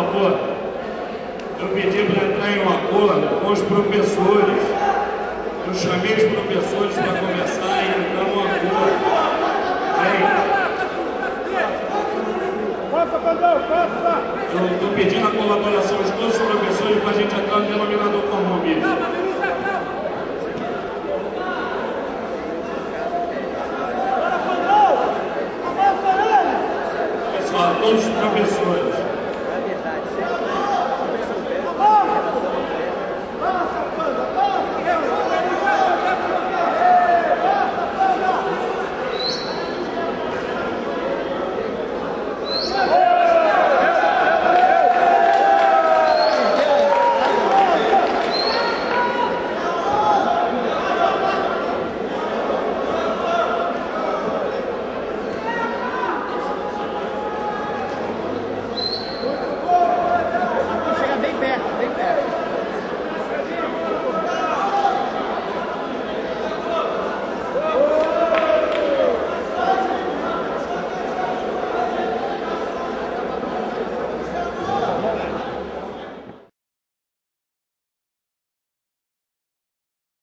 favor, eu pedi para entrar em um acordo com os professores. Eu chamei os professores para conversar e entrar num acordo. Eu estou pedindo a colaboração de todos os professores para a gente entrar no denominador comum mesmo. Pessoal, todos os professores.